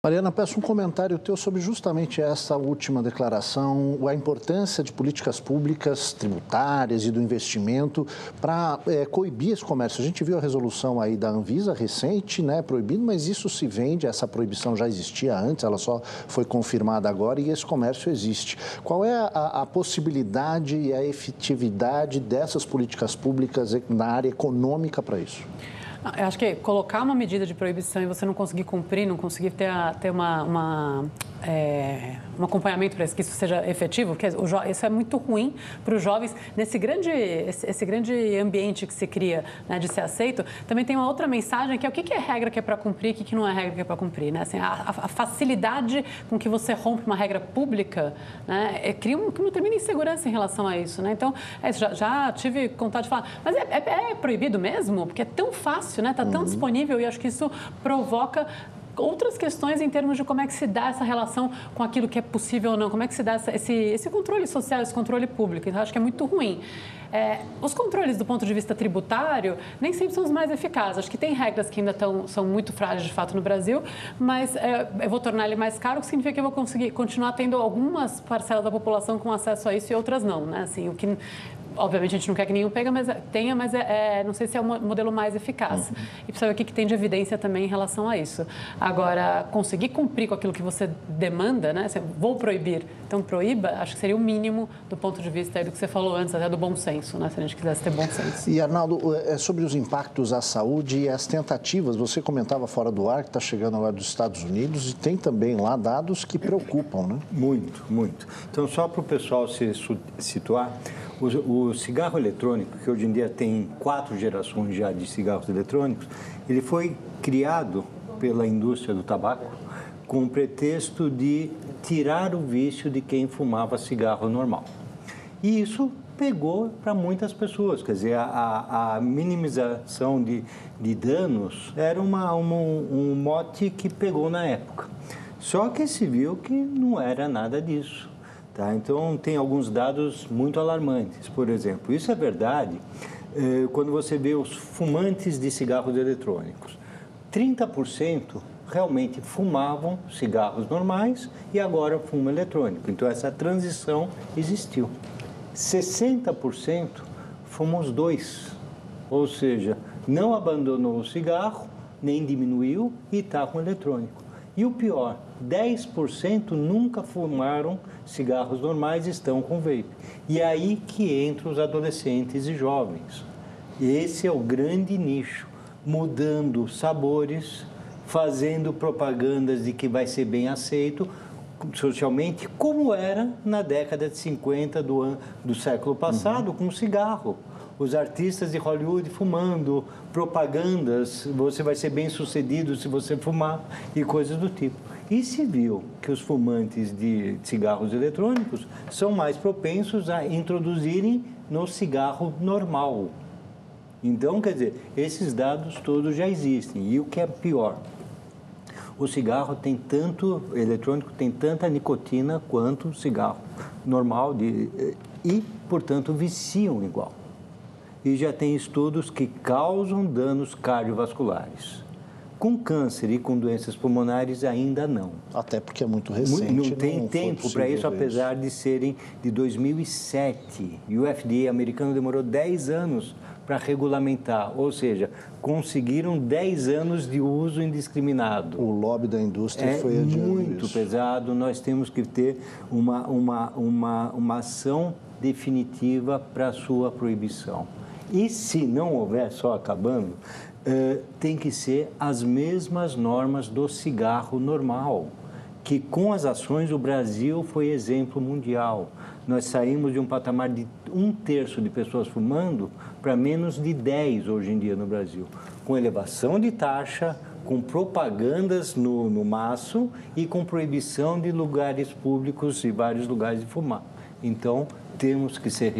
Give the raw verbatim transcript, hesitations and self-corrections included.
Mariana, peço um comentário teu sobre justamente essa última declaração, a importância de políticas públicas tributárias e do investimento para é, coibir esse comércio. A gente viu a resolução aí da Anvisa recente, né, proibindo, mas isso se vende, essa proibição já existia antes, ela só foi confirmada agora e esse comércio existe. Qual é a, a possibilidade e a efetividade dessas políticas públicas na área econômica para isso? Eu acho que colocar uma medida de proibição e você não conseguir cumprir, não conseguir ter, a, ter uma, uma, é, um acompanhamento para que isso seja efetivo, porque isso é muito ruim para os jovens. Nesse grande, esse, esse grande ambiente que se cria, né, de ser aceito, também tem uma outra mensagem que é o que é regra que é para cumprir e o que não é regra que é para cumprir. Né? Assim, a, a facilidade com que você rompe uma regra pública, né, é, cria, um, cria uma tremenda insegurança em relação a isso. Né? Então, é, já, já tive vontade de falar, mas é, é, é proibido mesmo? Porque é tão fácil. Está tão uhum. disponível e acho que isso provoca outras questões em termos de como é que se dá essa relação com aquilo que é possível ou não, como é que se dá essa, esse, esse controle social, esse controle público. Então, acho que é muito ruim. É, os controles do ponto de vista tributário nem sempre são os mais eficazes. Acho que tem regras que ainda tão, são muito frágeis de fato no Brasil, mas é, eu vou tornar ele mais caro, o que significa que eu vou conseguir continuar tendo algumas parcelas da população com acesso a isso e outras não, né? Assim, o que... Obviamente, a gente não quer que nenhum pega, mas tenha, mas é, é, não sei se é o modelo mais eficaz. Uhum. E precisa ver o que tem de evidência também em relação a isso. Agora, conseguir cumprir com aquilo que você demanda, né? Assim, vou proibir, então proíba, acho que seria o mínimo do ponto de vista aí do que você falou antes, até do bom senso, né? Se a gente quisesse ter bom senso. E, Arnaldo, é sobre os impactos à saúde e as tentativas, você comentava fora do ar que está chegando agora dos Estados Unidos e tem também lá dados que preocupam, né? Muito, muito. Então, só para o pessoal se situar, o, o cigarro eletrônico, que hoje em dia tem quatro gerações já de cigarros eletrônicos, ele foi criado pela indústria do tabaco com o pretexto de tirar o vício de quem fumava cigarro normal. E isso pegou para muitas pessoas, quer dizer, a, a minimização de, de danos era uma, uma, um mote que pegou na época. Só que se viu que não era nada disso. Tá? Então, tem alguns dados muito alarmantes. Por exemplo, isso é verdade eh, quando você vê os fumantes de cigarros eletrônicos. trinta por cento realmente fumavam cigarros normais e agora fumam eletrônico. Então, essa transição existiu. sessenta por cento fumam os dois, ou seja, não abandonou o cigarro, nem diminuiu e está com eletrônico. E o pior, dez por cento nunca fumaram cigarros normais e estão com vape. E é aí que entram os adolescentes e jovens. Esse é o grande nicho, mudando sabores, fazendo propagandas de que vai ser bem aceito socialmente, como era na década de cinquenta do, ano, do século passado, uhum. com o cigarro. Os artistas de Hollywood fumando, propagandas, você vai ser bem sucedido se você fumar e coisas do tipo. E se viu que os fumantes de cigarros eletrônicos são mais propensos a introduzirem no cigarro normal. Então, quer dizer, esses dados todos já existem. E o que é pior, o cigarro tem tanto, o eletrônico tem tanta nicotina quanto o cigarro normal de, e, portanto, viciam igual. E já tem estudos que causam danos cardiovasculares. Com câncer e com doenças pulmonares ainda não. Até porque é muito recente. Não, não tem não tempo para isso, apesar de serem de dois mil e sete. E o F D A americano demorou dez anos para regulamentar, ou seja, conseguiram dez anos de uso indiscriminado. O lobby da indústria é foi adiante. Muito isso. pesado, nós temos que ter uma, uma, uma, uma ação definitiva para a sua proibição. E se não houver, só acabando, uh, tem que ser as mesmas normas do cigarro normal, que com as ações o Brasil foi exemplo mundial. Nós saímos de um patamar de um terço de pessoas fumando para menos de dez hoje em dia no Brasil, com elevação de taxa, com propagandas no, no maço e com proibição de lugares públicos e vários lugares de fumar. Então, temos que ser